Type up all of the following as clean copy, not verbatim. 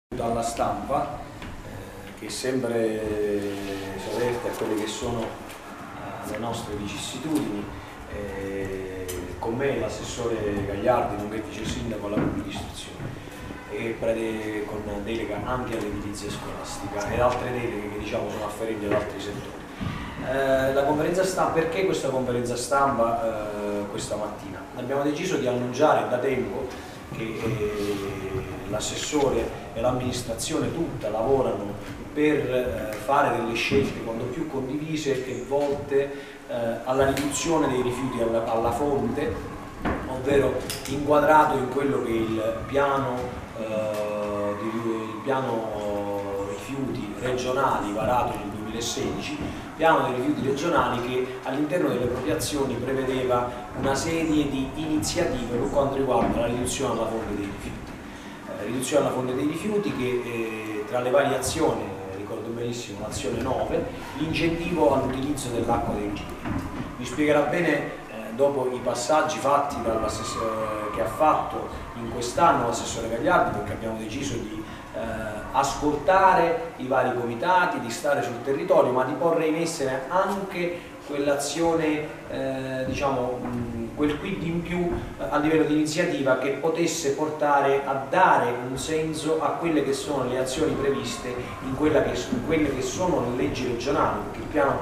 Dalla stampa che sempre si avverte a quelle che sono le nostre vicissitudini. Con me l'assessore Gagliardi, nonché vice sindaco alla pubblica istruzione, e con delega ampia all'edilizia scolastica ed altre deleghe che diciamo sono afferenti ad altri settori. La conferenza stampa, perché questa conferenza stampa questa mattina? Abbiamo deciso di annunciare da tempo che l'assessore e l'amministrazione tutta lavorano per fare delle scelte quanto più condivise e volte alla riduzione dei rifiuti alla fonte, ovvero inquadrato in quello che è il piano rifiuti regionali varato nel 2016, piano dei rifiuti regionali che all'interno delle proprie azioni prevedeva una serie di iniziative per quanto riguarda la riduzione alla fonte dei rifiuti. Riduzione alla fonte dei rifiuti che tra le varie azioni, ricordo benissimo l'azione 9, l'incentivo all'utilizzo dell'acqua dei rifiuti. Vi spiegherà bene dopo i passaggi fatti che ha fatto in quest'anno l'assessore Gagliardi, perché abbiamo deciso di ascoltare i vari comitati, di stare sul territorio, ma di porre in essere anche quell'azione, quel quid in più a livello di iniziativa che potesse portare a dare un senso a quelle che sono le azioni previste in quelle che sono le leggi regionali, perché il piano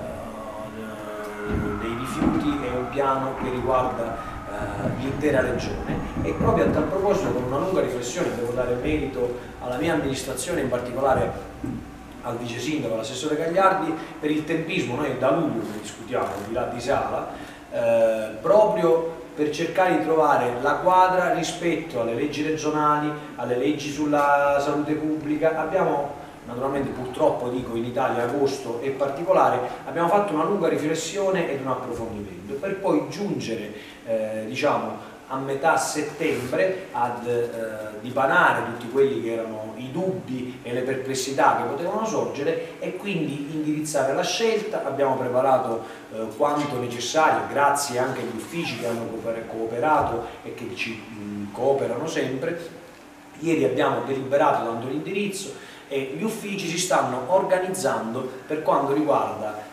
dei rifiuti è un piano che riguarda l'intera regione, e proprio a tal proposito, con una lunga riflessione, devo dare merito alla mia amministrazione, in particolare al vice sindaco, all'assessore Gagliardi, per il tempismo. Noi da luglio ne discutiamo al di là di sala, proprio per cercare di trovare la quadra rispetto alle leggi regionali, alle leggi sulla salute pubblica. Abbiamo naturalmente, purtroppo dico, in Italia agosto è particolare, abbiamo fatto una lunga riflessione ed un approfondimento per poi giungere a metà settembre ad dipanare tutti quelli che erano i dubbi e le perplessità che potevano sorgere e quindi indirizzare la scelta. Abbiamo preparato quanto necessario, grazie anche agli uffici che hanno cooperato e che ci cooperano sempre. Ieri abbiamo deliberato dando l'indirizzo e gli uffici si stanno organizzando per quanto riguarda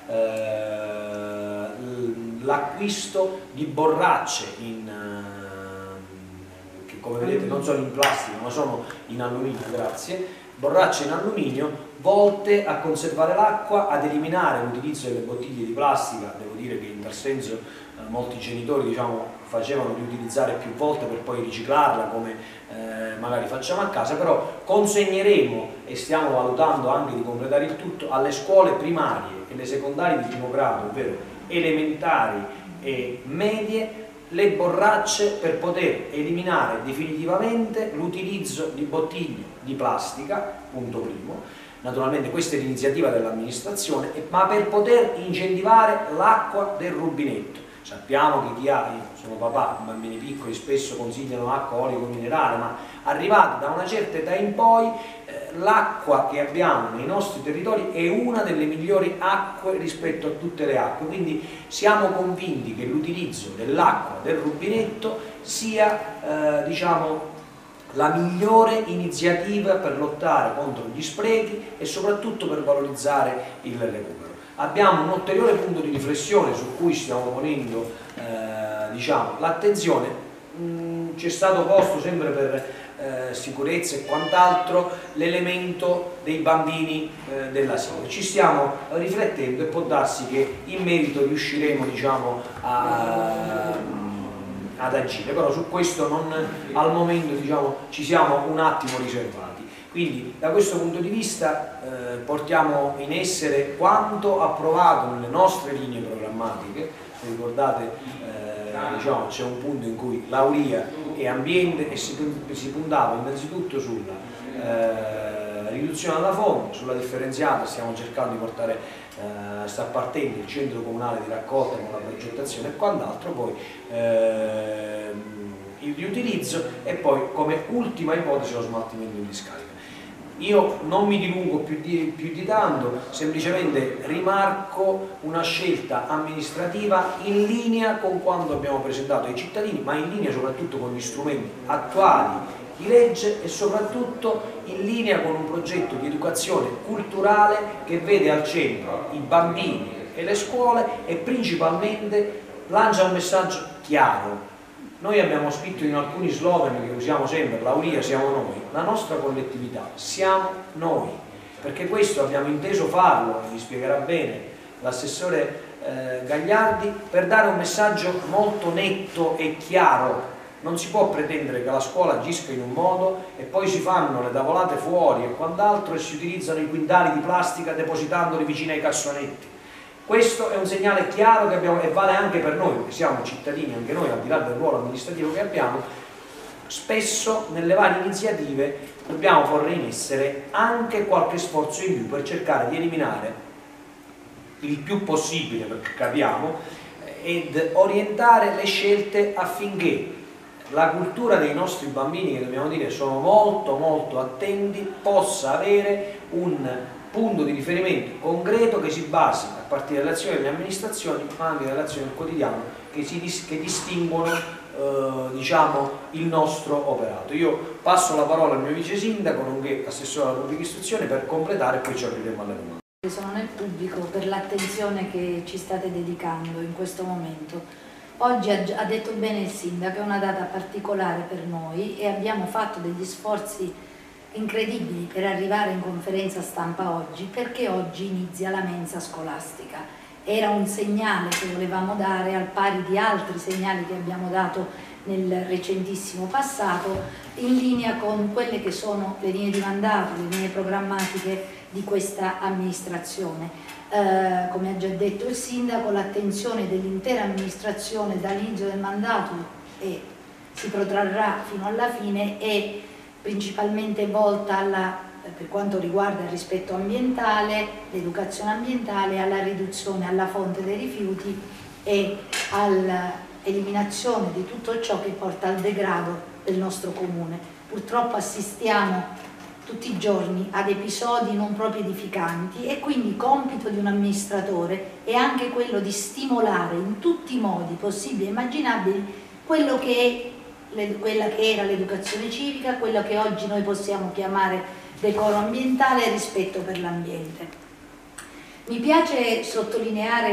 l'acquisto di borracce che, come vedete, non sono in plastica ma sono in alluminio, grazie, borracce in alluminio volte a conservare l'acqua, ad eliminare l'utilizzo delle bottiglie di plastica. Devo dire che in tal senso molti genitori facevano di utilizzare più volte per poi riciclarla, come magari facciamo a casa, però consegneremo, e stiamo valutando anche di completare il tutto, alle scuole primarie e le secondarie di primo grado, ovvero elementari e medie, le borracce per poter eliminare definitivamente l'utilizzo di bottiglie di plastica, punto primo. Naturalmente questa è l'iniziativa dell'amministrazione, ma per poter incentivare l'acqua del rubinetto. Sappiamo che chi ha, io sono papà, bambini piccoli spesso consigliano acqua olio minerale, ma arrivati da una certa età in poi l'acqua che abbiamo nei nostri territori è una delle migliori acque rispetto a tutte le acque, quindi siamo convinti che l'utilizzo dell'acqua del rubinetto sia la migliore iniziativa per lottare contro gli sprechi e soprattutto per valorizzare il recupero. Abbiamo un ulteriore punto di riflessione su cui stiamo ponendo l'attenzione. Ci è stato posto sempre per sicurezza e quant'altro l'elemento dei bambini dell'asilo. Ci stiamo riflettendo e può darsi che in merito riusciremo ad agire, però su questo al momento ci siamo un attimo riservati. Quindi da questo punto di vista portiamo in essere quanto approvato nelle nostre linee programmatiche. Ricordate, c'è un punto in cui Lauria e ambiente, e si puntava innanzitutto sulla riduzione alla fonte, sulla differenziata. Stiamo cercando di portare, sta partendo il centro comunale di raccolta con la progettazione e quant'altro, poi il riutilizzo e poi come ultima ipotesi lo smaltimento in discarica. Io non mi dilungo più di tanto, semplicemente rimarco una scelta amministrativa in linea con quanto abbiamo presentato ai cittadini, ma in linea soprattutto con gli strumenti attuali di legge e soprattutto in linea con un progetto di educazione culturale che vede al centro i bambini e le scuole e principalmente lancia un messaggio chiaro. Noi abbiamo scritto in alcuni slogan che usiamo sempre: Lauria siamo noi, la nostra collettività siamo noi, perché questo abbiamo inteso farlo, vi spiegherà bene l'assessore Gagliardi, per dare un messaggio molto netto e chiaro. Non si può pretendere che la scuola agisca in un modo e poi si fanno le tavolate fuori e quant'altro e si utilizzano i quintali di plastica depositandoli vicino ai cassonetti. Questo è un segnale chiaro che abbiamo, e vale anche per noi, che siamo cittadini, anche noi, al di là del ruolo amministrativo che abbiamo. Spesso nelle varie iniziative dobbiamo porre in essere anche qualche sforzo in più per cercare di eliminare il più possibile, perché capiamo, ed orientare le scelte affinché la cultura dei nostri bambini, che dobbiamo dire sono molto attenti, possa avere un punto di riferimento concreto che si basi a partire dall'azione delle amministrazioni ma anche dall'azione del quotidiano che distinguono diciamo, il nostro operato. Io passo la parola al mio vice sindaco nonché assessore alla pubblica istruzione per completare e poi ci apriremo alle domande. Sono nel pubblico per l'attenzione che ci state dedicando in questo momento. Oggi ha detto bene il sindaco, è una data particolare per noi e abbiamo fatto degli sforzi incredibili per arrivare in conferenza stampa oggi, perché oggi inizia la mensa scolastica. Era un segnale che volevamo dare, al pari di altri segnali che abbiamo dato nel recentissimo passato, in linea con quelle che sono le linee di mandato, le linee programmatiche di questa amministrazione. Come ha già detto il sindaco, l'attenzione dell'intera amministrazione dall'inizio del mandato e si protrarrà fino alla fine è principalmente volta per quanto riguarda il rispetto ambientale, l'educazione ambientale, alla riduzione alla fonte dei rifiuti e all'eliminazione di tutto ciò che porta al degrado del nostro comune. Purtroppo assistiamo tutti i giorni ad episodi non proprio edificanti e quindi compito di un amministratore è anche quello di stimolare in tutti i modi possibili e immaginabili quello che è quella che era l'educazione civica, quello che oggi noi possiamo chiamare decoro ambientale e rispetto per l'ambiente. Mi piace sottolineare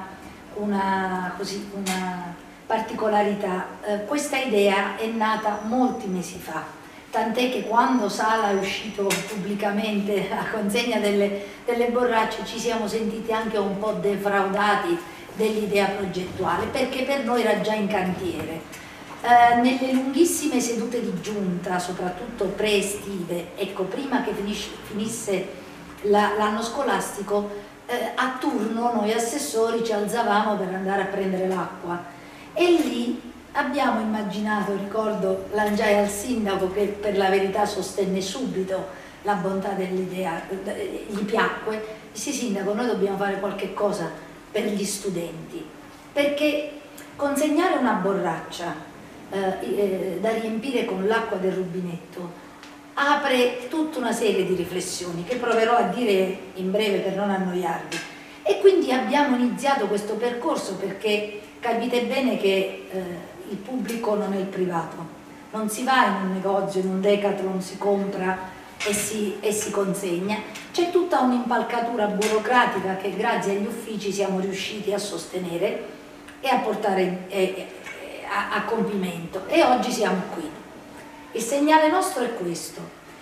una particolarità. Questa idea è nata molti mesi fa, tant'è che quando Sala è uscito pubblicamente a consegna delle borracce ci siamo sentiti anche un po' defraudati dell'idea progettuale, perché per noi era già in cantiere. Nelle lunghissime sedute di giunta, soprattutto pre-estive, ecco, prima che finisse l'anno scolastico, a turno noi assessori ci alzavamo per andare a prendere l'acqua e lì abbiamo immaginato, ricordo, lanciai al sindaco che per la verità sostenne subito la bontà dell'idea, gli piacque, dissi: sindaco, noi dobbiamo fare qualche cosa per gli studenti, perché consegnare una borraccia da riempire con l'acqua del rubinetto apre tutta una serie di riflessioni che proverò a dire in breve per non annoiarvi, e quindi abbiamo iniziato questo percorso perché capite bene che il pubblico non è il privato, non si va in un negozio, in un Decathlon, si compra e si consegna, c'è tutta un'impalcatura burocratica che grazie agli uffici siamo riusciti a sostenere e a portare a compimento, e oggi siamo qui. Il segnale nostro è questo: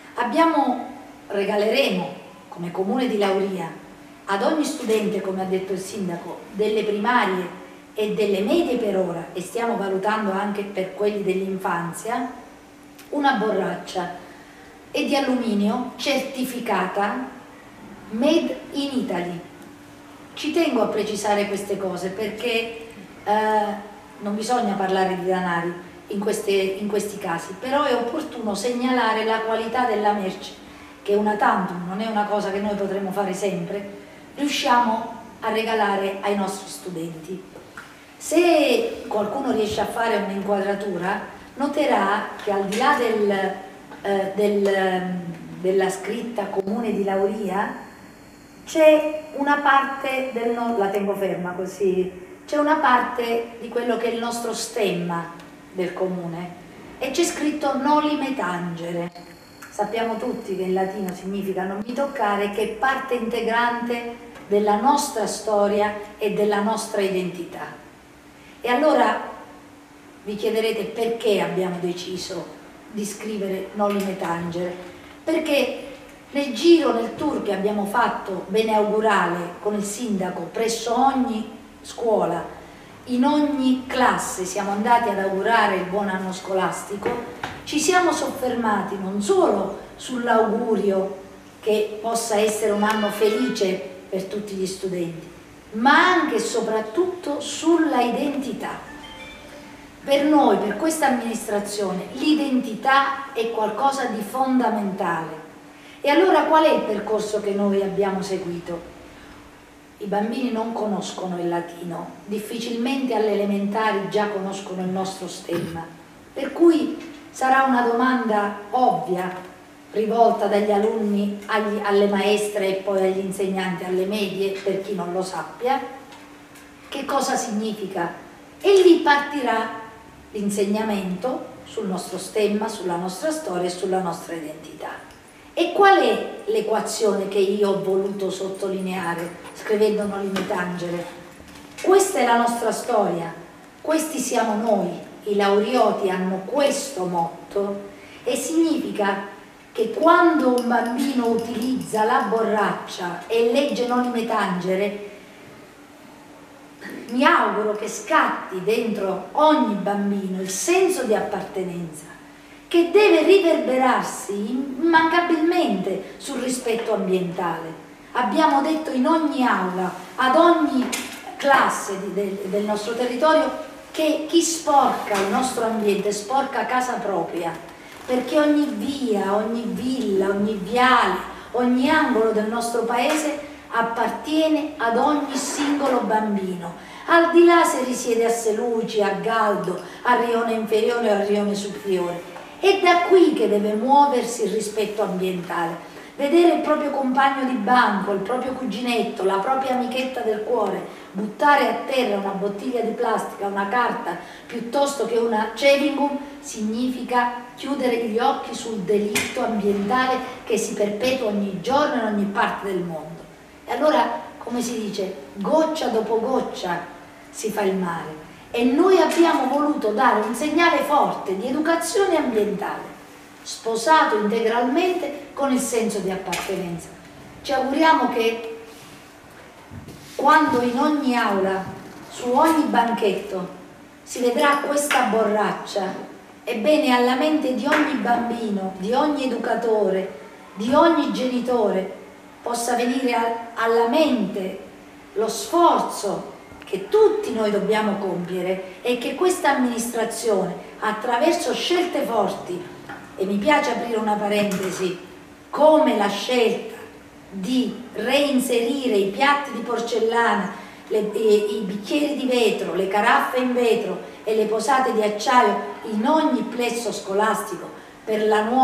regaleremo come Comune di Lauria ad ogni studente, come ha detto il sindaco, delle primarie e delle medie per ora, e stiamo valutando anche per quelli dell'infanzia, una borraccia di alluminio certificata Made in Italy. Ci tengo a precisare queste cose perché non bisogna parlare di danari in questi casi, però è opportuno segnalare la qualità della merce, che una tantum, non è una cosa che noi potremo fare sempre, riusciamo a regalare ai nostri studenti. Se qualcuno riesce a fare un'inquadratura, noterà che al di là della scritta Comune di Lauria c'è una parte la tengo ferma così, c'è una parte di quello che è il nostro stemma del comune, e c'è scritto nolime tangere. Sappiamo tutti che in latino significa non mi toccare, che è parte integrante della nostra storia e della nostra identità. E allora vi chiederete perché abbiamo deciso di scrivere nolime tangere? Perché nel giro, nel tour che abbiamo fatto beneaugurale con il sindaco presso ogni scuola, in ogni classe siamo andati ad augurare il buon anno scolastico, ci siamo soffermati non solo sull'augurio che possa essere un anno felice per tutti gli studenti, ma anche e soprattutto sulla identità. Per noi, per questa amministrazione, l'identità è qualcosa di fondamentale. E allora qual è il percorso che noi abbiamo seguito? I bambini non conoscono il latino, difficilmente alle elementari già conoscono il nostro stemma, per cui sarà una domanda ovvia rivolta dagli alunni alle maestre e poi agli insegnanti alle medie, per chi non lo sappia, che cosa significa? E lì partirà l'insegnamento sul nostro stemma, sulla nostra storia e sulla nostra identità. E qual è l'equazione che io ho voluto sottolineare scrivendo nolime tangere? Questa è la nostra storia, questi siamo noi, i Laurioti hanno questo motto e significa che quando un bambino utilizza la borraccia e legge nolime tangere, mi auguro che scatti dentro ogni bambino il senso di appartenenza, che deve riverberarsi immancabilmente sul rispetto ambientale. Abbiamo detto in ogni aula, ad ogni classe del nostro territorio, che chi sporca il nostro ambiente sporca casa propria, perché ogni via, ogni villa, ogni viale, ogni angolo del nostro paese appartiene ad ogni singolo bambino, al di là se risiede a Seluci, a Galdo, a Rione Inferiore o a Rione Superiore. È da qui che deve muoversi il rispetto ambientale. Vedere il proprio compagno di banco, il proprio cuginetto, la propria amichetta del cuore, buttare a terra una bottiglia di plastica, una carta, piuttosto che una chewing gum, significa chiudere gli occhi sul delitto ambientale che si perpetua ogni giorno in ogni parte del mondo. E allora, come si dice, goccia dopo goccia si fa il mare. E noi abbiamo voluto dare un segnale forte di educazione ambientale, sposato integralmente con il senso di appartenenza. Ci auguriamo che quando in ogni aula, su ogni banchetto, si vedrà questa borraccia, ebbene alla mente di ogni bambino, di ogni educatore, di ogni genitore, possa venire alla mente lo sforzo che tutti noi dobbiamo compiere e che questa amministrazione, attraverso scelte forti, e mi piace aprire una parentesi, come la scelta di reinserire i piatti di porcellana, i bicchieri di vetro, le caraffe in vetro e le posate di acciaio in ogni plesso scolastico per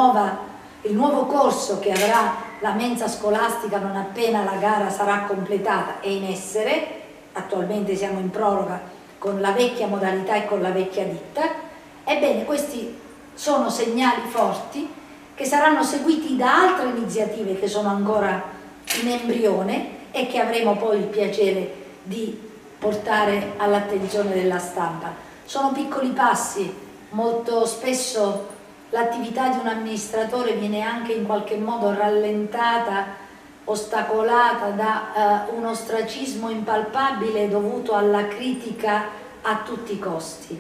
il nuovo corso che avrà la mensa scolastica non appena la gara sarà completata e in essere. Attualmente siamo in proroga con la vecchia modalità e con la vecchia ditta. Ebbene, questi sono segnali forti che saranno seguiti da altre iniziative che sono ancora in embrione e che avremo poi il piacere di portare all'attenzione della stampa. Sono piccoli passi, molto spesso l'attività di un amministratore viene anche in qualche modo rallentata, ostacolata da un ostracismo impalpabile dovuto alla critica a tutti i costi.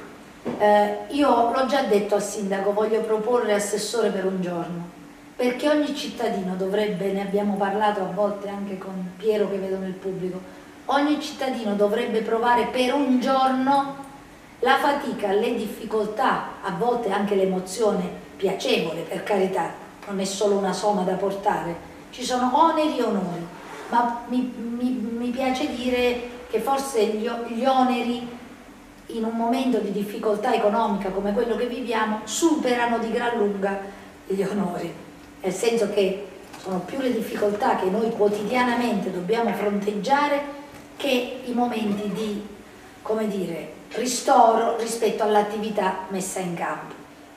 Io l'ho già detto al sindaco, voglio proporre assessore per un giorno, perché ogni cittadino dovrebbe, ne abbiamo parlato a volte anche con Piero che vedo nel pubblico, ogni cittadino dovrebbe provare per un giorno la fatica, le difficoltà, a volte anche l'emozione piacevole, per carità, non è solo una somma da portare, ci sono oneri e onori, ma mi piace dire che forse gli oneri in un momento di difficoltà economica come quello che viviamo superano di gran lunga gli onori, nel senso che sono più le difficoltà che noi quotidianamente dobbiamo fronteggiare che i momenti di, come dire, ristoro rispetto all'attività messa in campo.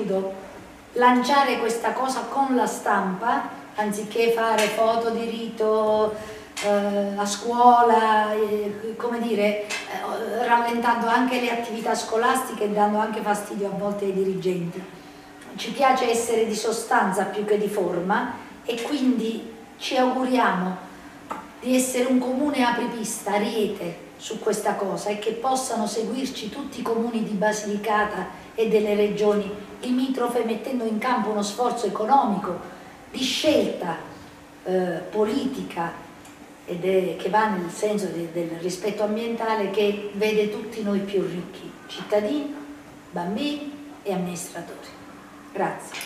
chiudo, lanciare questa cosa con la stampa, anziché fare foto di rito a scuola, come dire, rallentando anche le attività scolastiche e dando anche fastidio a volte ai dirigenti. Ci piace essere di sostanza più che di forma e quindi ci auguriamo di essere un comune apripista, ariete su questa cosa e che possano seguirci tutti i comuni di Basilicata e delle regioni limitrofe, mettendo in campo uno sforzo economico di scelta politica che va nel senso del rispetto ambientale, che vede tutti noi più ricchi, cittadini, bambini e amministratori. Grazie.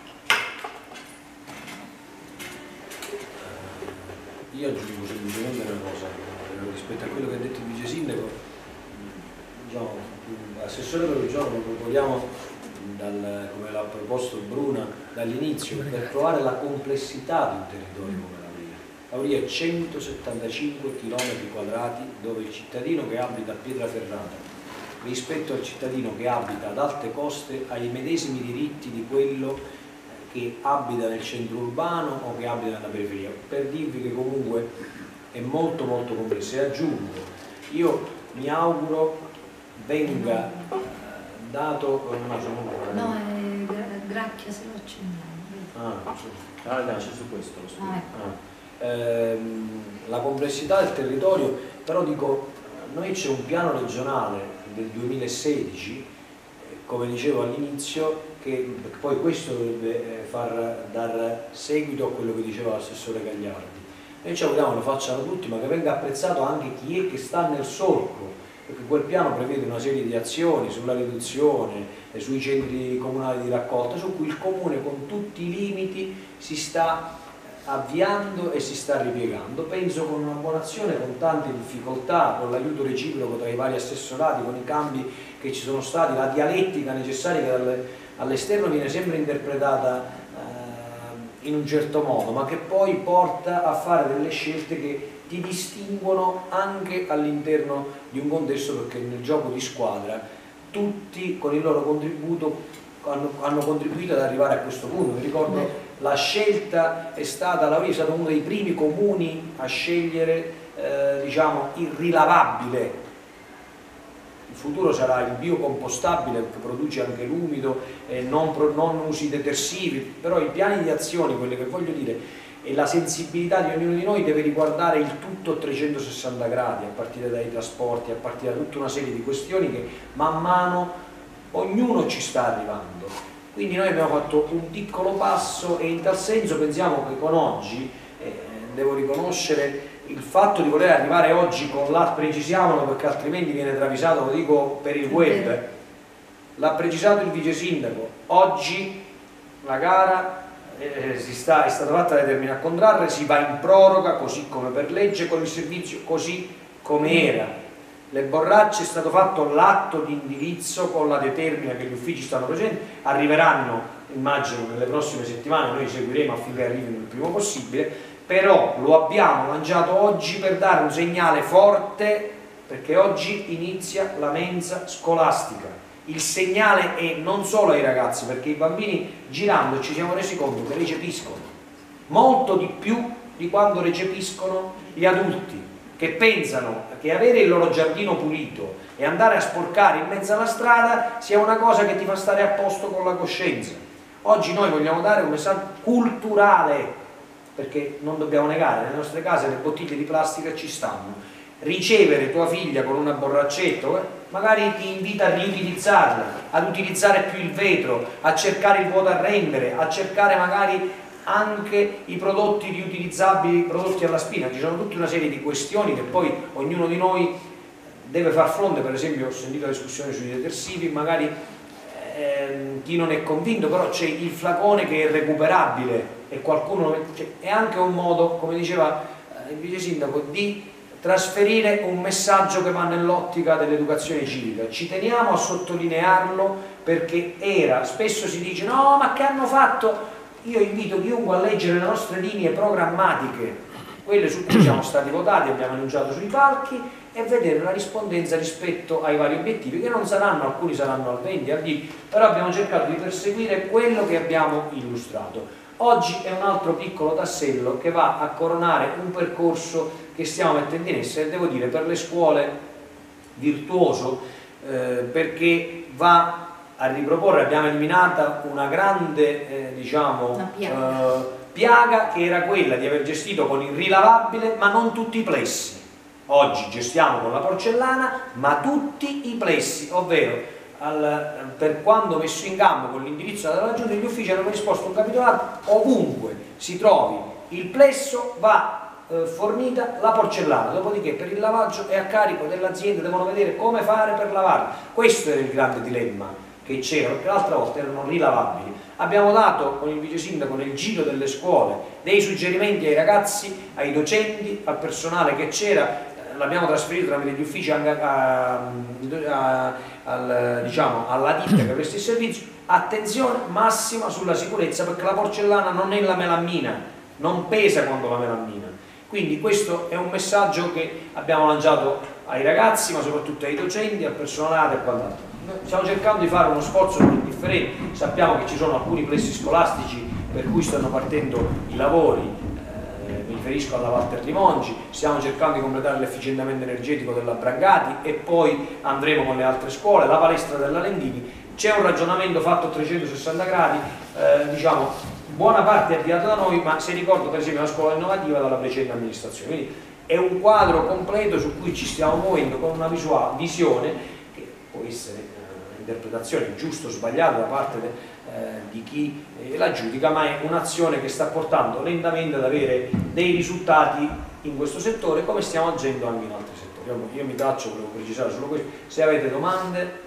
Io aggiungo semplicemente una cosa rispetto a quello che ha detto il vice sindaco. Diciamo, assessore Provvigiano lo proponiamo, come l'ha proposto Bruna dall'inizio, per provare la complessità di un territorio come Lauria. Lauria è 175 km², dove il cittadino che abita a Pietraferrata rispetto al cittadino che abita ad Alte Coste ha i medesimi diritti di quello che abita nel centro urbano o che abita nella periferia, per dirvi che comunque è molto molto complesso. E aggiungo, io mi auguro venga dato no, è Gracchia, se lo accendiamo. C'è su questo lo spiego. La complessità del territorio, però dico, noi c'è un piano regionale del 2016, come dicevo all'inizio, che poi questo dovrebbe dar seguito a quello che diceva l'assessore Gagliardi. Noi ci auguriamo lo facciano tutti, ma che venga apprezzato anche chi è che sta nel solco, perché quel piano prevede una serie di azioni sulla riduzione, sui centri comunali di raccolta, su cui il comune con tutti i limiti si sta avviando e si sta ripiegando. Penso con una buona azione, con tante difficoltà, con l'aiuto reciproco tra i vari assessorati, con i cambi che ci sono stati, la dialettica necessaria che all'esterno viene sempre interpretata in un certo modo, ma che poi porta a fare delle scelte che ti distinguono anche all'interno di un contesto, perché nel gioco di squadra tutti con il loro contributo hanno contribuito ad arrivare a questo punto. Mi ricordo la scelta è stata, Lauria è stato uno dei primi comuni a scegliere diciamo il rilavabile. Il futuro sarà il biocompostabile, che produce anche l'umido, non usi detersivi, però i piani di azione, quelli che voglio dire, e la sensibilità di ognuno di noi deve riguardare il tutto a 360 gradi, a partire dai trasporti, a partire da tutta una serie di questioni che man mano ognuno ci sta arrivando. Quindi noi abbiamo fatto un piccolo passo e in tal senso pensiamo che con oggi, devo riconoscere, il fatto di voler arrivare oggi con precisiamolo, perché altrimenti viene travisato, lo dico per il web, l'ha precisato il vice sindaco, oggi la gara è stata fatta da determinare a contrarre, si va in proroga così come per legge, con il servizio così come era. Le borracce è stato fatto l'atto di indirizzo con la determina che gli uffici stanno presenti, arriveranno immagino nelle prossime settimane, noi seguiremo affinché arrivino il prima possibile, però lo abbiamo lanciato oggi per dare un segnale forte, perché oggi inizia la mensa scolastica. Il segnale è non solo ai ragazzi, perché i bambini girando ci siamo resi conto che recepiscono molto di più di quando recepiscono gli adulti, che pensano che avere il loro giardino pulito e andare a sporcare in mezzo alla strada sia una cosa che ti fa stare a posto con la coscienza. Oggi noi vogliamo dare un messaggio culturale, perché non dobbiamo negare, nelle nostre case le bottiglie di plastica ci stanno. Ricevere tua figlia con una borraccetta magari ti invita a riutilizzarla, ad utilizzare più il vetro, a cercare il vuoto a rendere, a cercare magari anche i prodotti riutilizzabili, prodotti alla spina. Ci sono tutta una serie di questioni che poi ognuno di noi deve far fronte. Per esempio ho sentito la discussione sui detersivi, magari chi non è convinto, però c'è il flacone che è recuperabile e qualcuno, è anche un modo, come diceva il vice sindaco, di trasferire un messaggio che va nell'ottica dell'educazione civica. Ci teniamo a sottolinearlo, perché spesso si dice no, ma che hanno fatto? Io invito chiunque a leggere le nostre linee programmatiche, quelle su cui siamo stati votati, abbiamo annunciato sui palchi, e vedere la rispondenza rispetto ai vari obiettivi, che non saranno, alcuni saranno al 20, al 10, però abbiamo cercato di perseguire quello che abbiamo illustrato. Oggi è un altro piccolo tassello che va a coronare un percorso che stiamo mettendo in essere, devo dire, per le scuole virtuoso, perché va a riproporre, abbiamo eliminata una grande piaga che era quella di aver gestito con il rilavabile ma non tutti i plessi. Oggi gestiamo con la porcellana ma tutti i plessi, ovvero per quando messo in campo con l'indirizzo della Giunta, gli uffici hanno risposto un capitolato: ovunque si trovi il plesso va fornita la porcellana, dopodiché per il lavaggio è a carico dell'azienda, devono vedere come fare per lavarla. Questo era il grande dilemma che c'era, perché l'altra volta erano rilavabili. Abbiamo dato con il vice sindaco nel giro delle scuole dei suggerimenti ai ragazzi, ai docenti, al personale che c'era, l'abbiamo trasferito tramite gli uffici anche alla ditta che presta il servizio. Attenzione massima sulla sicurezza, perché la porcellana non è la melammina, non pesa quanto la melammina. Quindi questo è un messaggio che abbiamo lanciato ai ragazzi, ma soprattutto ai docenti, al personale e quant'altro. Stiamo cercando di fare uno sforzo differente, sappiamo che ci sono alcuni plessi scolastici per cui stanno partendo i lavori, mi riferisco alla Walter Limongi, stiamo cercando di completare l'efficientamento energetico della Brangati e poi andremo con le altre scuole, la palestra della Lendini. C'è un ragionamento fatto a 360 gradi, buona parte è avviata da noi, ma se ricordo per esempio una scuola innovativa dalla precedente amministrazione. Quindi è un quadro completo su cui ci stiamo muovendo con una visione che può essere interpretazione giusta o sbagliata da parte di chi la giudica, ma è un'azione che sta portando lentamente ad avere dei risultati in questo settore, come stiamo agendo anche in altri settori. Io mi taccio, volevo precisare solo questo. Se avete domande.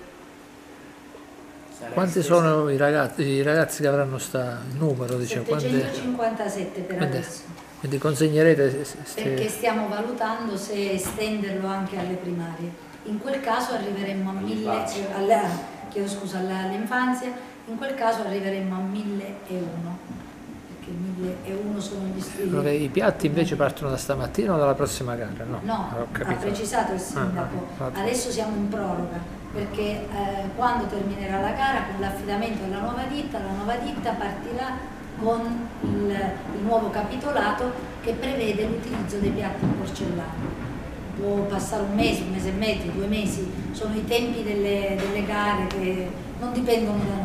Quanti sono i ragazzi che avranno il numero? Diciamo, 757 per adesso. Quindi consegnerete? Perché stiamo valutando se estenderlo anche alle primarie. In quel caso arriveremmo a 1000, all'infanzia, in quel caso arriveremmo a 1001, perché 1001 sono gli studi. I piatti invece partono da stamattina o dalla prossima gara? No, ha precisato il sindaco. Adesso siamo in proroga, perché quando terminerà la gara con l'affidamento alla nuova ditta partirà con il nuovo capitolato che prevede l'utilizzo dei piatti in porcellana. Può passare un mese e mezzo, 2 mesi, sono i tempi delle gare che non dipendono da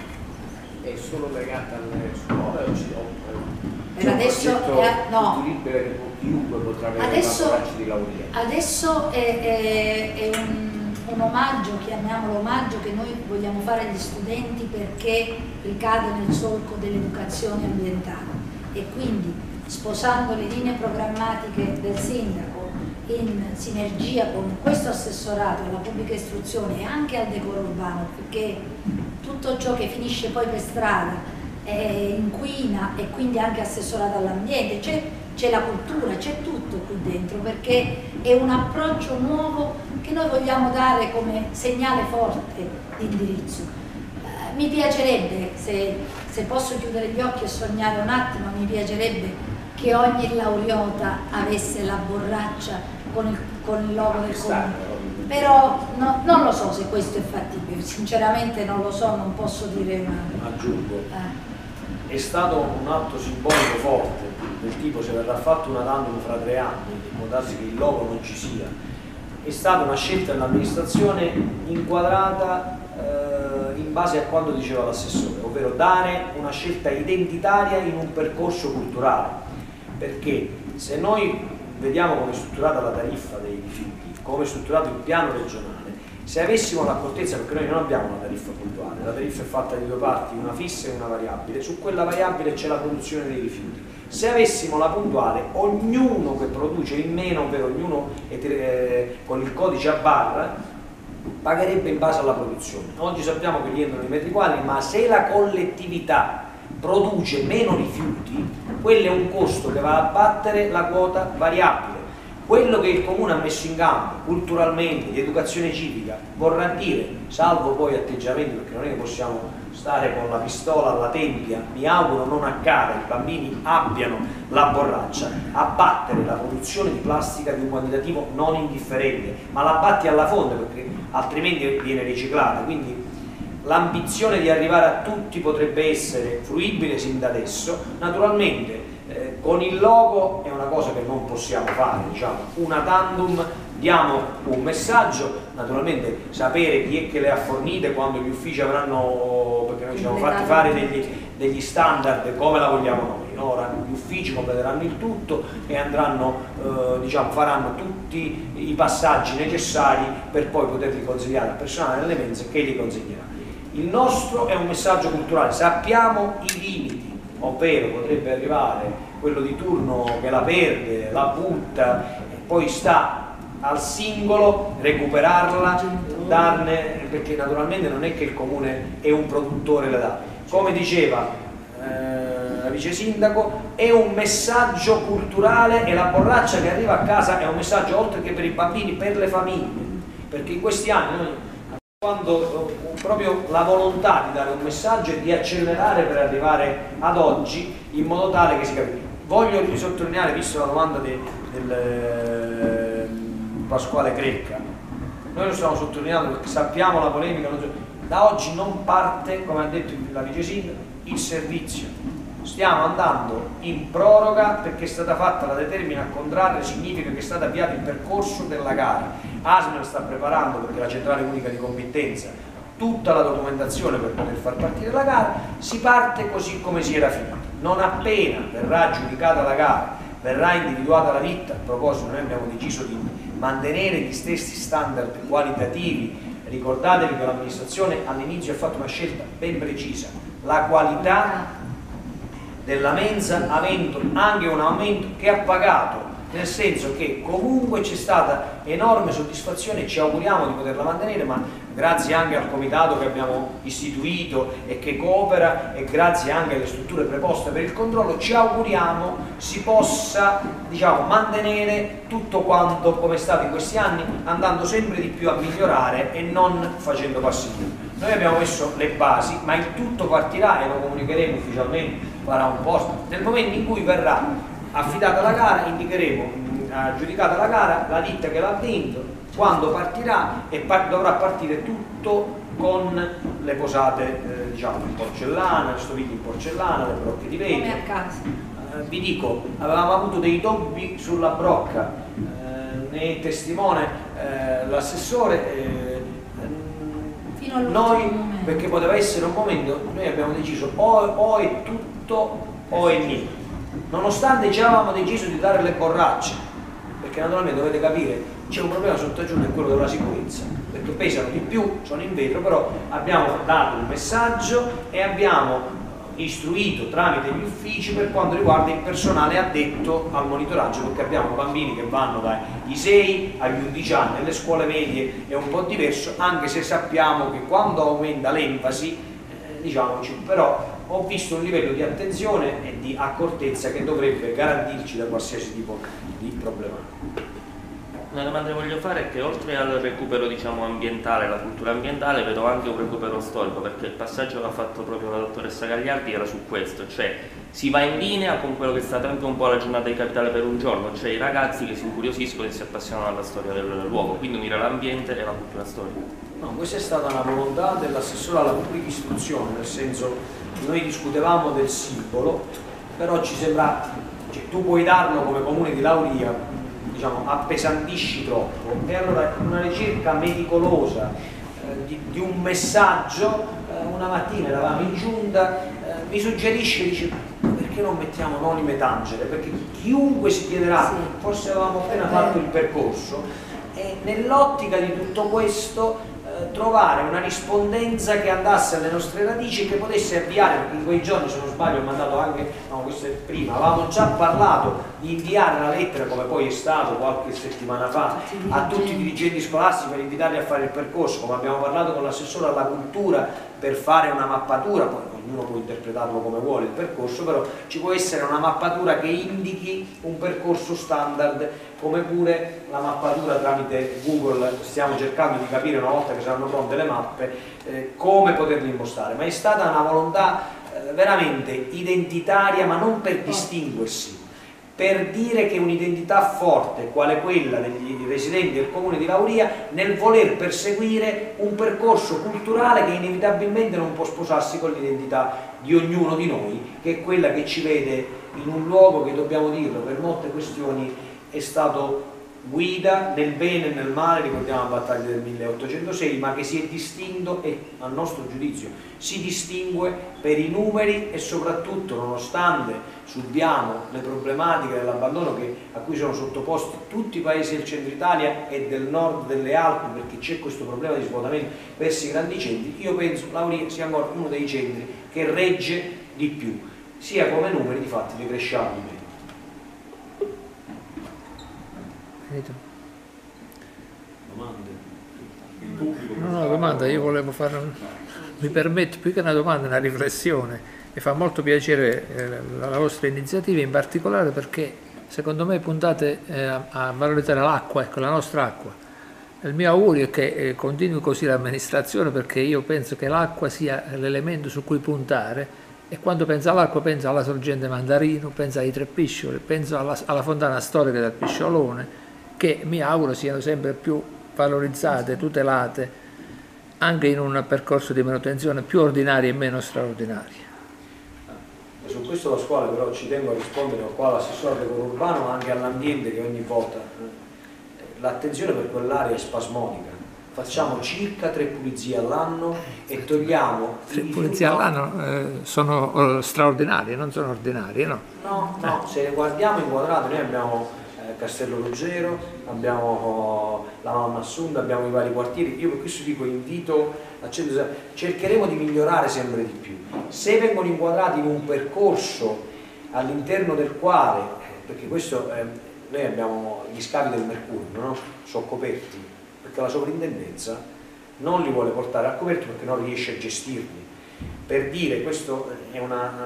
noi. È solo legata alle scuole o ci per adesso no. Chiunque potrà avere di laurea. Adesso è un omaggio, chiamiamolo omaggio, che noi vogliamo fare agli studenti perché ricade nel solco dell'educazione ambientale e quindi sposando le linee programmatiche del sindaco in sinergia con questo assessorato alla pubblica istruzione e anche al decoro urbano, perché tutto ciò che finisce poi per strada inquina e quindi anche assessorato all'ambiente, c'è la cultura, c'è tutto qui dentro, perché è un approccio nuovo che noi vogliamo dare come segnale forte di indirizzo. Mi piacerebbe, se posso chiudere gli occhi e sognare un attimo, mi piacerebbe che ogni laureata avesse la borraccia con il logo del comune, però non lo so se questo è fattibile, sinceramente non lo so, non posso dire una. Aggiungo, è stato un atto simbolico forte, del tipo se verrà fatto una tandem fra 3 anni, in modo darsi che il logo non ci sia. È stata una scelta dell'amministrazione inquadrata in base a quanto diceva l'assessore, ovvero dare una scelta identitaria in un percorso culturale, perché se noi vediamo come è strutturata la tariffa dei rifiuti, come è strutturato il piano regionale, se avessimo l'accortezza, perché noi non abbiamo una tariffa puntuale, la tariffa è fatta di 2 parti, una fissa e una variabile, su quella variabile c'è la produzione dei rifiuti. Se avessimo la puntuale, ognuno che produce in meno, ovvero ognuno con il codice a barra, pagherebbe in base alla produzione. Oggi sappiamo che rientrano i metri quadri, ma se la collettività produce meno rifiuti, quello è un costo che va a abbattere la quota variabile. Quello che il comune ha messo in campo culturalmente, di educazione civica, vorrà dire, salvo poi atteggiamenti, perché non è che possiamo stare con la pistola alla tempia, mi auguro non accada, i bambini abbiano la borraccia, abbattere la produzione di plastica di un quantitativo non indifferente, ma la abbatti alla fonte perché altrimenti viene riciclata. Quindi l'ambizione di arrivare a tutti potrebbe essere fruibile sin da adesso. Naturalmente con il logo è una cosa che non possiamo fare, diciamo, una tandem, diamo un messaggio, naturalmente sapere chi è che le ha fornite, quando gli uffici avranno, perché noi ci siamo fatti fare degli standard come la vogliamo noi, no? Ora gli uffici completeranno il tutto e andranno, diciamo, faranno tutti i passaggi necessari per poi poterli consegnare al personale delle mense che li consegnerà. Il nostro è un messaggio culturale, sappiamo i limiti, ovvero potrebbe arrivare quello di turno che la perde, la butta, e poi sta al singolo recuperarla, darne, perché naturalmente non è che il comune è un produttore le dà. Come diceva la vice sindaco, è un messaggio culturale e la borraccia che arriva a casa è un messaggio oltre che per i bambini, per le famiglie, perché in questi anni noi quando proprio la volontà di dare un messaggio e di accelerare per arrivare ad oggi in modo tale che si capisca. Voglio sottolineare, visto la domanda del Pasquale Crecca, noi lo stiamo sottolineando perché sappiamo la polemica, da oggi non parte, come ha detto la vice sindaco, il servizio, stiamo andando in proroga perché è stata fatta la determina a contrarre, significa che è stato avviato il percorso della gara, ASMER sta preparando, perché la centrale unica di committenza, tutta la documentazione per poter far partire la gara, si parte così come si era finita. Non appena verrà giudicata la gara, verrà individuata la ditta, a proposito noi abbiamo deciso di mantenere gli stessi standard qualitativi, ricordatevi che l'amministrazione all'inizio ha fatto una scelta ben precisa, la qualità della mensa avendo anche un aumento che ha pagato, nel senso che comunque c'è stata enorme soddisfazione e ci auguriamo di poterla mantenere, ma grazie anche al comitato che abbiamo istituito e che coopera e grazie anche alle strutture preposte per il controllo ci auguriamo si possa, diciamo, mantenere tutto quanto come è stato in questi anni, andando sempre di più a migliorare e non facendo passi indietro. Noi abbiamo messo le basi, ma il tutto partirà e lo comunicheremo ufficialmente, farà un post. Nel momento in cui verrà affidata la gara indicheremo, giudicata la gara, la ditta che l'ha vinto, quando partirà e dovrà partire tutto con le posate diciamo in porcellana, le stoviglie in porcellana, le brocche di vetro. Come a casa. Vi dico, avevamo avuto dei dubbi sulla brocca, ne è testimone l'assessore. Noi, perché poteva essere un momento, noi abbiamo deciso o è tutto o è niente, nonostante già avevamo deciso di dare le borracce, perché naturalmente dovete capire c'è un problema sottogiunto, è quello della sicurezza, perché pesano di più, sono in vetro, però abbiamo dato un messaggio e abbiamo istruito tramite gli uffici per quanto riguarda il personale addetto al monitoraggio, perché abbiamo bambini che vanno dai 6 agli 11 anni, nelle scuole medie è un po' diverso, anche se sappiamo che quando aumenta l'enfasi, diciamoci, però ho visto un livello di attenzione e di accortezza che dovrebbe garantirci da qualsiasi tipo di problema. Una domanda che voglio fare è che oltre al recupero, diciamo, ambientale, la cultura ambientale, vedo anche un recupero storico, perché il passaggio che ha fatto proprio la dottoressa Gagliardi era su questo, cioè si va in linea con quello che è stata anche un po' la giornata di Capitale per un giorno, cioè i ragazzi che si incuriosiscono e si appassionano alla storia del luogo, quindi unire l'ambiente e la cultura storica. No, questa è stata una volontà dell'assessore alla pubblica istruzione, nel senso noi discutevamo del simbolo, però ci sembra, cioè, tu puoi darlo come comune di Lauria, diciamo, appesantisci troppo, e allora una ricerca meticolosa di un messaggio, una mattina eravamo in giunta, mi suggerisce, dice, perché non mettiamo Nonime Tangere, perché chiunque si chiederà, forse avevamo appena fatto il percorso, e nell'ottica di tutto questo trovare una rispondenza che andasse alle nostre radici e che potesse avviare, perché in quei giorni, se non sbaglio, ho mandato anche, no, questo è prima, avevamo già parlato di inviare la lettera, come poi è stato qualche settimana fa, a tutti i dirigenti scolastici per invitarli a fare il percorso, come abbiamo parlato con l'assessore alla cultura per fare una mappatura, poi ognuno può interpretarlo come vuole il percorso, però ci può essere una mappatura che indichi un percorso standard, come pure la mappatura tramite Google. Stiamo cercando di capire, una volta che saranno pronte le mappe, come poterle impostare, ma è stata una volontà veramente identitaria, ma non per distinguersi, per dire che un'identità forte, quale quella degli residenti del comune di Lauria, nel voler perseguire un percorso culturale che inevitabilmente non può sposarsi con l'identità di ognuno di noi, che è quella che ci vede in un luogo che, dobbiamo dirlo, per molte questioni è stato guida nel bene e nel male, ricordiamo la battaglia del 1806, ma che si è distinto, e a nostro giudizio si distingue per i numeri e soprattutto, nonostante subiamo le problematiche dell'abbandono a cui sono sottoposti tutti i paesi del centro Italia e del nord delle Alpi, perché c'è questo problema di svuotamento verso i grandi centri, io penso che Lauria sia ancora uno dei centri che regge di più, sia come numeri, difatti li cresciamo di meno. Domande? Il pubblico? No, domanda, io volevo fare, mi permetto, più che una domanda, una riflessione. Mi fa molto piacere la vostra iniziativa, in particolare perché secondo me puntate a valorizzare l'acqua, ecco, la nostra acqua. Il mio augurio è che continui così l'amministrazione, perché io penso che l'acqua sia l'elemento su cui puntare, e quando penso all'acqua penso alla sorgente Mandarino, penso ai Tre Piscioli, penso alla fontana storica del Pisciolone, che mi auguro siano sempre più valorizzate, tutelate, anche in un percorso di manutenzione più ordinario e meno straordinario. Su questo Pasquale però ci tengo a rispondere qua all'assessore al decoro urbano, ma anche all'ambiente, che ogni volta l'attenzione per quell'area è spasmodica. Facciamo circa 3 pulizie all'anno e togliamo 3 pulizie all'anno sono straordinarie, non sono ordinarie, no? No, se le guardiamo inquadrate, noi abbiamo Castello Ruggero, abbiamo la Mamma Assunta, abbiamo i vari quartieri. Io per questo dico, invito a cercheremo di migliorare sempre di più. Se vengono inquadrati in un percorso all'interno del quale, perché questo noi abbiamo gli scavi del Mercurio, no? Sono coperti, perché la sovrintendenza non li vuole portare a coperto perché non riesce a gestirli. Per dire, questo è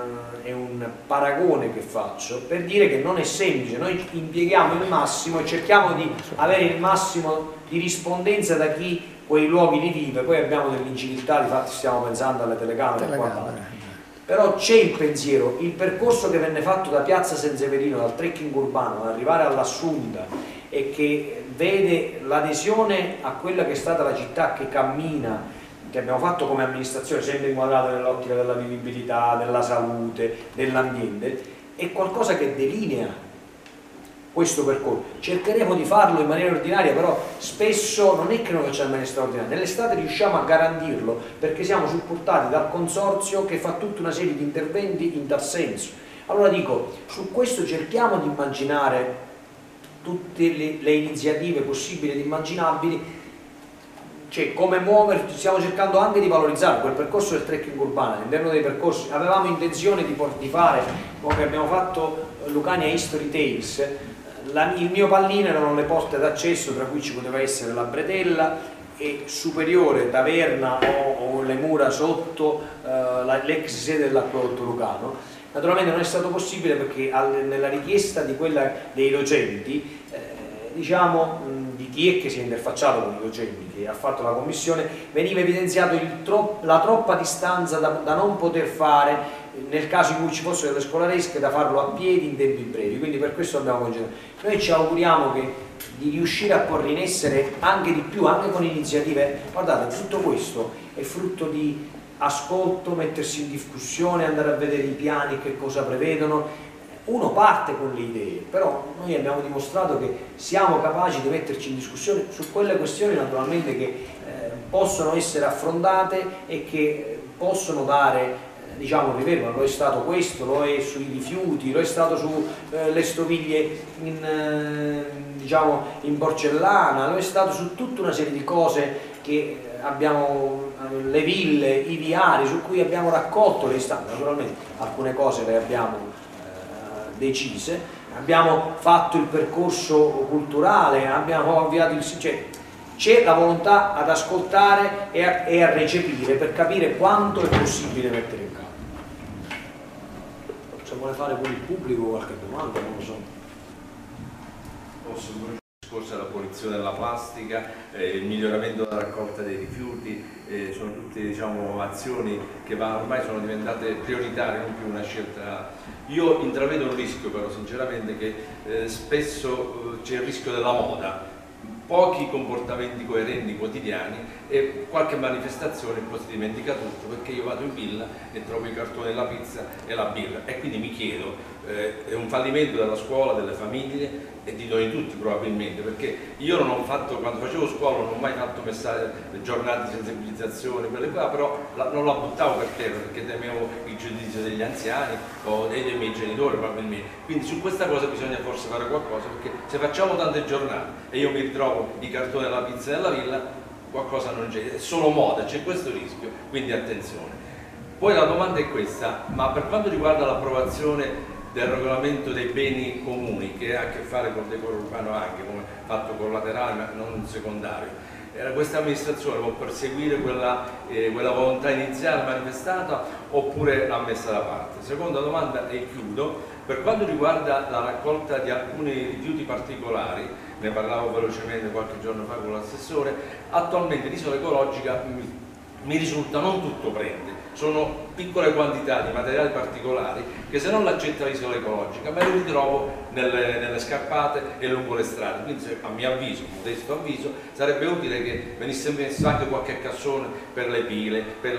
un paragone che faccio, per dire che non è semplice, noi impieghiamo il massimo e cerchiamo di avere il massimo di rispondenza da chi quei luoghi li vive, poi abbiamo dell'inciviltà, infatti stiamo pensando alle telecamere e quant'altro. Però c'è il pensiero, il percorso che venne fatto da Piazza San Severino, dal trekking urbano, ad arrivare all'Assunta, e che vede l'adesione a quella che è stata la città che cammina, che abbiamo fatto come amministrazione, sempre inquadrata nell'ottica della vivibilità, della salute, dell'ambiente, è qualcosa che delinea questo percorso. Cercheremo di farlo in maniera ordinaria, però spesso non è che noi facciamo in maniera straordinaria, nell'estate riusciamo a garantirlo perché siamo supportati dal consorzio che fa tutta una serie di interventi in tal senso. Allora dico, su questo cerchiamo di immaginare tutte le iniziative possibili ed immaginabili, cioè come muoverci. Stiamo cercando anche di valorizzare quel percorso del trekking urbano. All'interno dei percorsi avevamo intenzione di fare, come abbiamo fatto Lucania History Tales, il mio pallino erano le porte d'accesso, tra cui ci poteva essere la bretella e superiore Taverna o le mura sotto l'ex sede dell'acquedotto lucano. Naturalmente non è stato possibile perché nella richiesta di quella dei docenti, diciamo, di chi è che si è interfacciato con i docenti, che ha fatto la commissione, veniva evidenziato la troppa distanza da non poter fare, nel caso in cui ci fossero delle scolaresche, da farlo a piedi in tempi brevi, quindi per questo abbiamo congelato. Noi ci auguriamo di riuscire a porre in essere anche di più, anche con iniziative. Guardate, tutto questo è frutto di ascolto, mettersi in discussione, andare a vedere i piani, che cosa prevedono. Uno parte con le idee, però noi abbiamo dimostrato che siamo capaci di metterci in discussione su quelle questioni, naturalmente, che possono essere affrontate e che possono dare, diciamo, riverbero. Lo è stato questo, lo è sui rifiuti, lo è stato sulle stoviglie diciamo, in porcellana, lo è stato su tutta una serie di cose che abbiamo, le ville, i viari, su cui abbiamo raccolto le istanze. Naturalmente alcune cose le abbiamo decise, abbiamo fatto il percorso culturale, abbiamo avviato il... cioè, c'è la volontà ad ascoltare e a recepire per capire quanto è possibile mettere in campo. vuole fare con il pubblico qualche domanda, non lo so. Posso pure discorso dell'abolizione della plastica, il miglioramento della raccolta dei rifiuti, sono tutte, diciamo, azioni che ormai sono diventate prioritarie, non più una scelta. Io intravedo un rischio però sinceramente che spesso c'è il rischio della moda, pochi comportamenti coerenti quotidiani e qualche manifestazione e poi si dimentica tutto, perché io vado in villa e trovo i cartoni della pizza e la birra e quindi mi chiedo, è un fallimento della scuola, delle famiglie e di noi tutti probabilmente, perché io non ho fatto, quando facevo scuola non ho mai fatto giornate di sensibilizzazione, quelle qua, però non la buttavo per terra perché temevo il giudizio degli anziani o dei miei genitori probabilmente, quindi su questa cosa bisogna forse fare qualcosa, perché se facciamo tante giornate e io mi ritrovo i cartoni della pizza e della villa, qualcosa non c'è, è solo moda, c'è questo rischio, quindi attenzione. Poi la domanda è questa, ma per quanto riguarda l'approvazione del regolamento dei beni comuni, che ha a che fare col decoro urbano anche come fatto collaterale ma non secondario, questa amministrazione può perseguire quella volontà iniziale manifestata oppure l'ha messa da parte? Seconda domanda e chiudo, per quanto riguarda la raccolta di alcuni rifiuti particolari, ne parlavo velocemente qualche giorno fa con l'assessore, attualmente l'isola ecologica mi risulta non tutto prende, sono piccole quantità di materiali particolari che se non l'accetta l'isola ecologica me li ritrovo nelle scarpate e lungo le strade, quindi a mio avviso, modesto avviso, sarebbe utile che venisse messo anche qualche cassone per le pile, per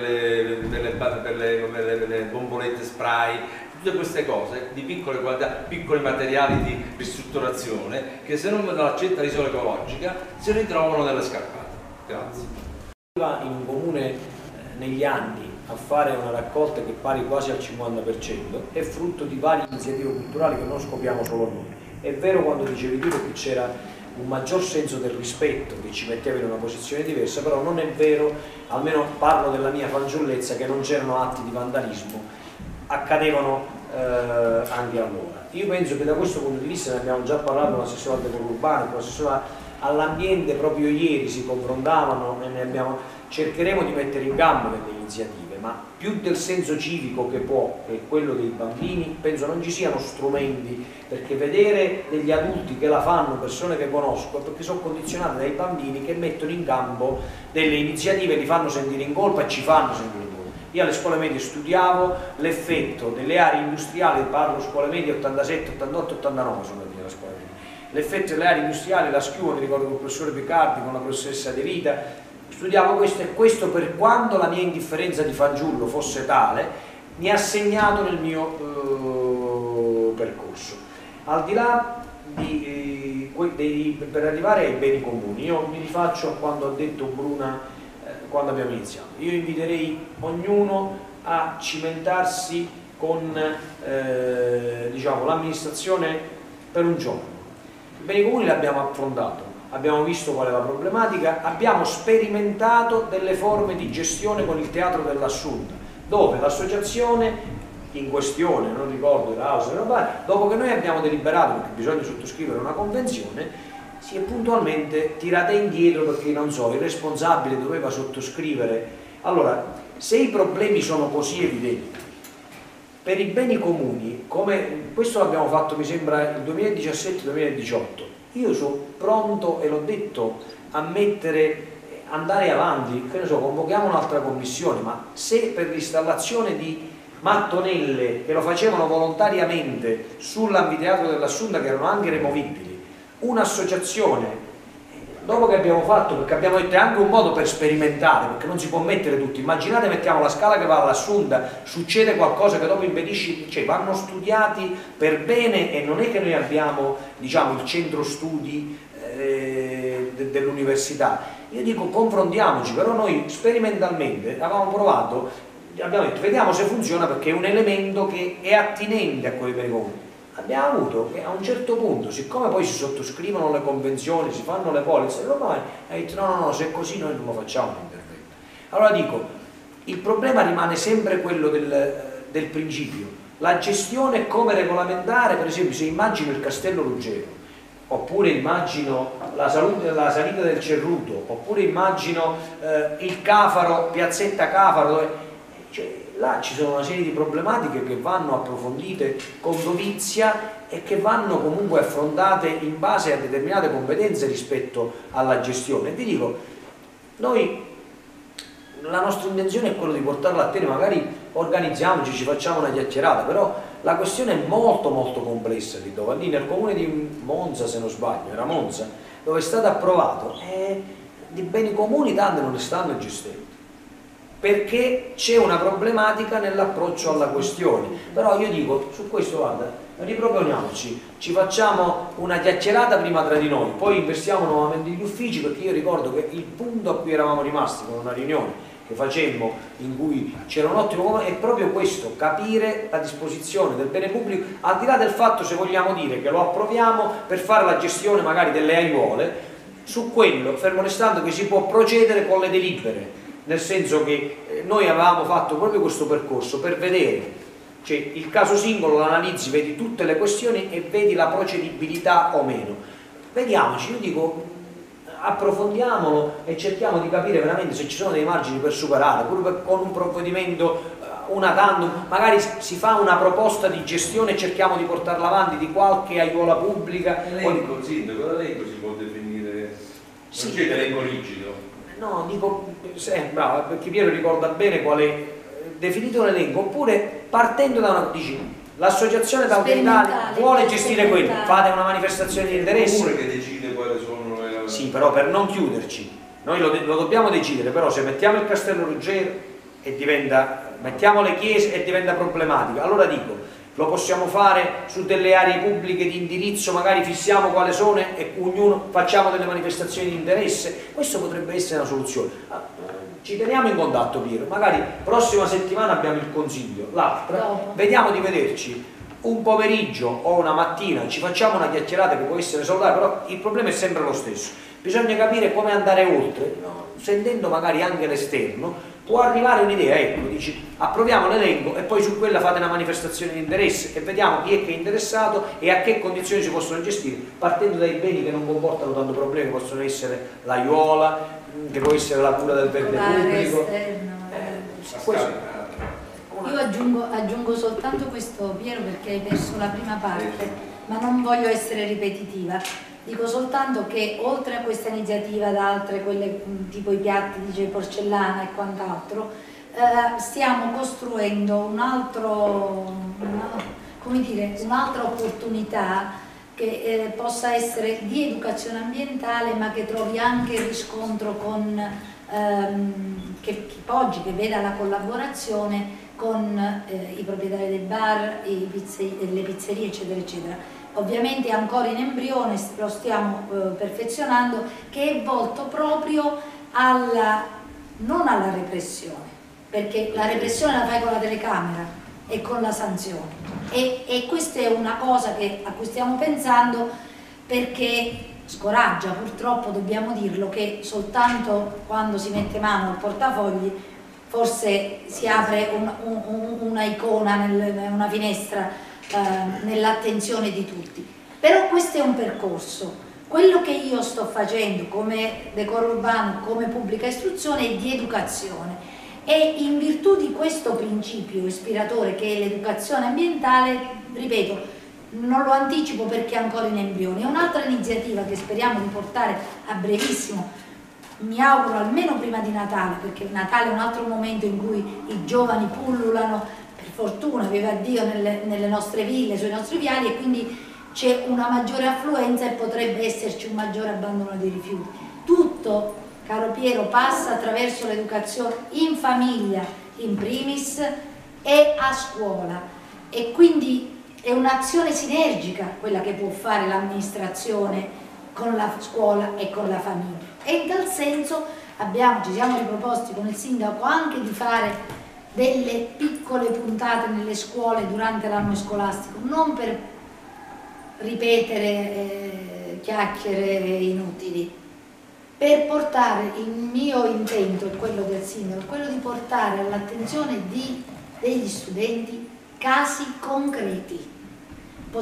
le bombolette spray, tutte queste cose di piccole quantità, piccoli materiali di ristrutturazione che se non l'accetta l'isola ecologica si ritrovano nelle scarpate. Grazie. In un comune negli anni a fare una raccolta che pari quasi al 50% è frutto di varie iniziative culturali che non scopriamo solo noi. È vero quando dicevi tu che c'era un maggior senso del rispetto che ci metteva in una posizione diversa, però non è vero, almeno parlo della mia fanciullezza, che non c'erano atti di vandalismo, accadevano anche allora. Io penso che da questo punto di vista, ne abbiamo già parlato con l'assessore al decoro urbano, con l'assessore all'ambiente proprio ieri si confrontavano e cercheremo di mettere in campo delle iniziative, ma più del senso civico che può, che è quello dei bambini, penso non ci siano strumenti, perché vedere degli adulti che la fanno, persone che conosco, perché sono condizionate dai bambini che mettono in campo delle iniziative, li fanno sentire in colpa e ci fanno sentire in colpa. Io alle scuole medie studiavo l'effetto delle aree industriali, parlo scuole medie 87, 88, 89 sono le scuole medie. L'effetto delle aree industriali, la schiuma, mi ricordo con il professore Piccardi, con la professoressa De Vita, studiavo questo e questo per quanto la mia indifferenza di fanciullo fosse tale, mi ha segnato nel mio percorso. Al di là per arrivare ai beni comuni, io mi rifaccio a quando ha detto Bruna quando abbiamo iniziato. Io inviterei ognuno a cimentarsi con diciamo, l'amministrazione per un giorno. I beni comuni li abbiamo affrontato, abbiamo visto qual è la problematica, abbiamo sperimentato delle forme di gestione con il Teatro dell'Assunta, dove l'associazione in questione, non ricordo, dopo che noi abbiamo deliberato, perché bisogna sottoscrivere una convenzione, si è puntualmente tirata indietro perché, non so, il responsabile doveva sottoscrivere. Allora, se i problemi sono così evidenti, per i beni comuni, come questo l'abbiamo fatto mi sembra il 2017-2018, io sono pronto, e l'ho detto, a andare avanti, che ne so, convochiamo un'altra commissione, ma se per l'installazione di mattonelle che lo facevano volontariamente sull'anfiteatro dell'Assunta, che erano anche removibili, un'associazione, dopo che abbiamo fatto, perché abbiamo detto è anche un modo per sperimentare, perché non si può mettere tutto, immaginate mettiamo la scala che va all'Assunta, succede qualcosa che dopo impedisce, cioè vanno studiati per bene, e non è che noi abbiamo, diciamo, il centro studi dell'università. Io dico confrontiamoci, però noi sperimentalmente avevamo provato, abbiamo detto vediamo se funziona, perché è un elemento che è attinente a quei beni comuni. Abbiamo avuto che a un certo punto, siccome poi si sottoscrivono le convenzioni, si fanno le polizze, ormai ha detto no, se è così noi non lo facciamo l'intervento. Allora dico, il problema rimane sempre quello del principio, la gestione come regolamentare. Per esempio, se immagino il Castello Ruggero, oppure immagino la salita del Cerruto, oppure immagino il Cafaro, piazzetta Cafaro, dove, cioè, là ci sono una serie di problematiche che vanno approfondite con dovizia e che vanno comunque affrontate in base a determinate competenze rispetto alla gestione. E vi dico, noi, la nostra intenzione è quella di portarla a termine, magari organizziamoci, ci facciamo una chiacchierata, però la questione è molto molto complessa lì dove, lì nel comune di Monza, se non sbaglio, era Monza, dove è stato approvato, di beni comuni tanti non ne stanno gestendo, perché c'è una problematica nell'approccio alla questione. Però io dico, su questo guarda, riproponiamoci, ci facciamo una chiacchierata prima tra di noi, poi investiamo nuovamente gli uffici, perché io ricordo che il punto a cui eravamo rimasti con una riunione che facemmo, in cui c'era un ottimo comune, è proprio questo, capire la disposizione del bene pubblico, al di là del fatto, se vogliamo dire, che lo approviamo per fare la gestione magari delle aiuole, su quello, fermo restando che si può procedere con le delibere, nel senso che noi avevamo fatto proprio questo percorso per vedere, cioè il caso singolo lo analizzi, vedi tutte le questioni e vedi la procedibilità o meno. Vediamoci, io dico, approfondiamolo e cerchiamo di capire veramente se ci sono dei margini per superare, pure con un provvedimento una tantum, magari si fa una proposta di gestione e cerchiamo di portarla avanti di qualche aiuola pubblica. L'elenco, sindaco, l'elenco si può definire, sì. Non c'è l'elenco rigido. No, dico, bravo, perché Piero ricorda bene qual è definito l'elenco, oppure partendo da una, dici, l'associazione ambientale vuole gestire quello, fate una manifestazione di interesse. È il comune che decide quali sono le... Sì, però per non chiuderci, noi lo dobbiamo decidere, però se mettiamo il Castello Ruggero e diventa, mettiamo le chiese e diventa problematica, allora dico, lo possiamo fare su delle aree pubbliche di indirizzo, magari fissiamo quali sono e ognuno facciamo delle manifestazioni di interesse, questo potrebbe essere una soluzione. Ci teniamo in contatto, Piero, magari prossima settimana abbiamo il consiglio, l'altra, vediamo di vederci un pomeriggio o una mattina, ci facciamo una chiacchierata che può essere salutare, però il problema è sempre lo stesso, bisogna capire come andare oltre, no? Sentendo magari anche l'esterno, può arrivare un'idea, ecco, dici approviamo l'elenco e poi su quella fate una manifestazione di interesse e vediamo chi è che è interessato e a che condizioni si possono gestire, partendo dai beni che non comportano tanto problemi, possono essere l'aiuola, che può essere la cura del verde pubblico. Io aggiungo soltanto questo, Piero, perché hai perso la prima parte, ma non voglio essere ripetitiva. Dico soltanto che oltre a questa iniziativa, da altre, quelle tipo i piatti di porcellana e quant'altro, stiamo costruendo un'altra opportunità che possa essere di educazione ambientale, ma che trovi anche riscontro con che oggi che veda la collaborazione con i proprietari dei bar, le pizzerie, eccetera eccetera. Ovviamente è ancora in embrione, lo stiamo perfezionando, che è volto proprio non alla repressione, perché la repressione la fai con la telecamera e con la sanzione, e questa è una cosa a cui stiamo pensando, perché scoraggia, purtroppo dobbiamo dirlo, che soltanto quando si mette mano al portafogli forse si apre una icona, una finestra nell'attenzione di tutti. Però questo è un percorso. Quello che io sto facendo come decoro urbano, come pubblica istruzione, è di educazione, e in virtù di questo principio ispiratore che è l'educazione ambientale, ripeto, non lo anticipo perché è ancora in embrione, è un'altra iniziativa che speriamo di portare a brevissimo, mi auguro almeno prima di Natale, perché Natale è un altro momento in cui i giovani pullulano, per fortuna, viva Dio, nelle nostre ville, sui nostri viali, e quindi c'è una maggiore affluenza e potrebbe esserci un maggiore abbandono dei rifiuti. Tutto, caro Piero, passa attraverso l'educazione in famiglia in primis e a scuola, e quindi è un'azione sinergica quella che può fare l'amministrazione con la scuola e con la famiglia, e in tal senso ci siamo riproposti con il sindaco anche di fare delle piccole puntate nelle scuole durante l'anno scolastico, non per ripetere chiacchiere inutili, per portare, il mio intento è quello del sindaco, è quello di portare all'attenzione degli studenti casi concreti,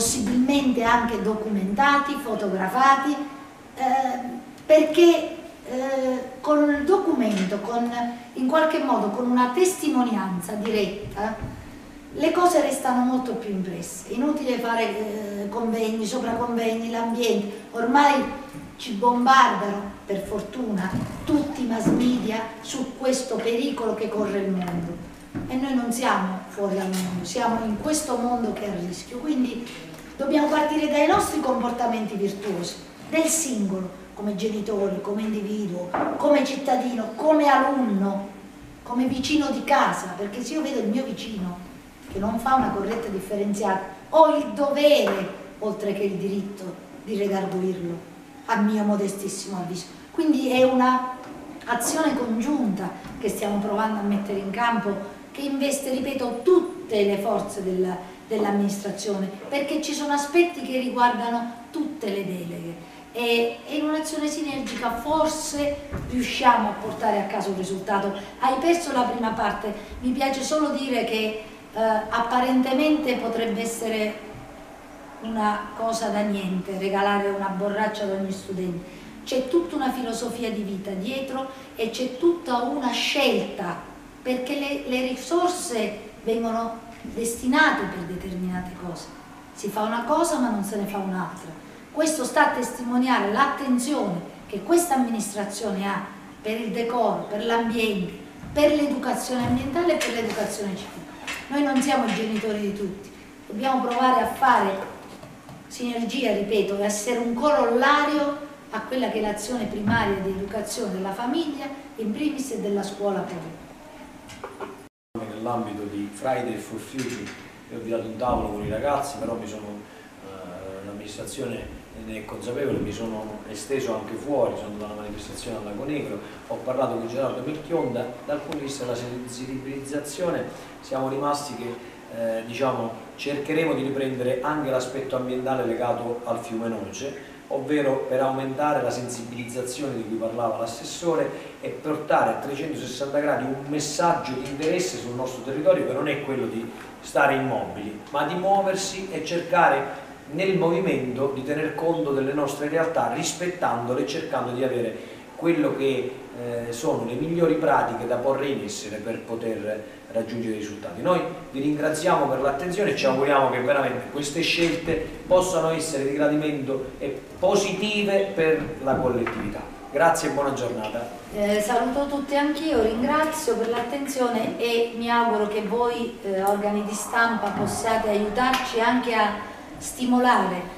possibilmente anche documentati, fotografati, perché con il documento, in qualche modo con una testimonianza diretta, le cose restano molto più impresse. Inutile fare convegni, sopraconvegni, l'ambiente, ormai ci bombardano, per fortuna, tutti i mass media su questo pericolo che corre il mondo. E noi non siamo fuori dal mondo, siamo in questo mondo che è a rischio, quindi dobbiamo partire dai nostri comportamenti virtuosi, del singolo, come genitori, come individuo, come cittadino, come alunno, come vicino di casa, perché se io vedo il mio vicino che non fa una corretta differenziata, ho il dovere, oltre che il diritto, di redarguirlo, a mio modestissimo avviso. Quindi è una azione congiunta che stiamo provando a mettere in campo, che investe, ripeto, tutte le forze dell'amministrazione, perché ci sono aspetti che riguardano tutte le deleghe e in un'azione sinergica forse riusciamo a portare a casa un risultato. Hai perso la prima parte, mi piace solo dire che apparentemente potrebbe essere una cosa da niente regalare una borraccia ad ogni studente, c'è tutta una filosofia di vita dietro e c'è tutta una scelta, perché le risorse vengono destinate per determinate cose, si fa una cosa ma non se ne fa un'altra. Questo sta a testimoniare l'attenzione che questa amministrazione ha per il decoro, per l'ambiente, per l'educazione ambientale e per l'educazione civica. Noi non siamo i genitori di tutti, dobbiamo provare a fare sinergia, ripeto, e essere un corollario a quella che è l'azione primaria di educazione della famiglia in primis e della scuola poi. Nell'ambito di Friday for Future ho avviato un tavolo con i ragazzi, però l'amministrazione ne è consapevole, mi sono esteso anche fuori, sono andato alla manifestazione al Lago Negro, ho parlato con Gerardo Melchionda. Dal punto di vista della sensibilizzazione siamo rimasti che diciamo, cercheremo di riprendere anche l'aspetto ambientale legato al fiume Noce, ovvero per aumentare la sensibilizzazione di cui parlava l'assessore e portare a 360 gradi un messaggio di interesse sul nostro territorio, che non è quello di stare immobili, ma di muoversi e cercare nel movimento di tener conto delle nostre realtà, rispettandole e cercando di avere quello che sono le migliori pratiche da porre in essere per poter raggiungere i risultati. Noi vi ringraziamo per l'attenzione e ci auguriamo che veramente queste scelte possano essere di gradimento e positive per la collettività. Grazie e buona giornata. Saluto tutti anch'io, ringrazio per l'attenzione e mi auguro che voi organi di stampa possiate aiutarci anche a stimolare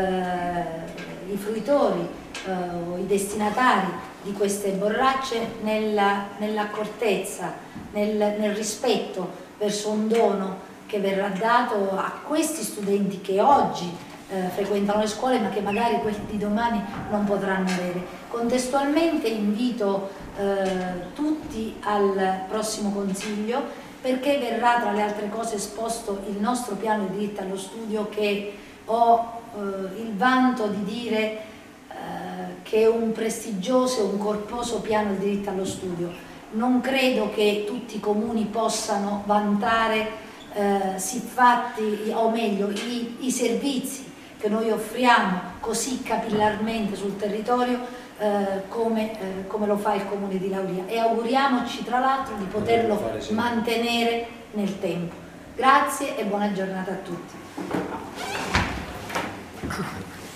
i fruitori o i destinatari di queste borracce nell'accortezza, nel rispetto verso un dono che verrà dato a questi studenti che oggi frequentano le scuole ma che magari quelli di domani non potranno avere. Contestualmente invito tutti al prossimo Consiglio, perché verrà tra le altre cose esposto il nostro piano di diritto allo studio, che ho il vanto di dire che è un prestigioso e un corposo piano di diritto allo studio. Non credo che tutti i comuni possano vantare siffatti, o meglio, i servizi che noi offriamo così capillarmente sul territorio come lo fa il comune di Lauria, e auguriamoci tra l'altro di poterlo mantenere nel tempo. Grazie e buona giornata a tutti.